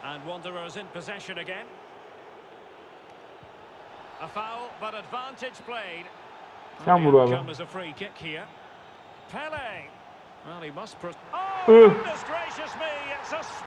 And Wanderers in possession again. A foul, but advantage played. Sen vur abi. Come as a free kick here. Pele. Well, he must. Oh, Üh. goodness gracious me! It's a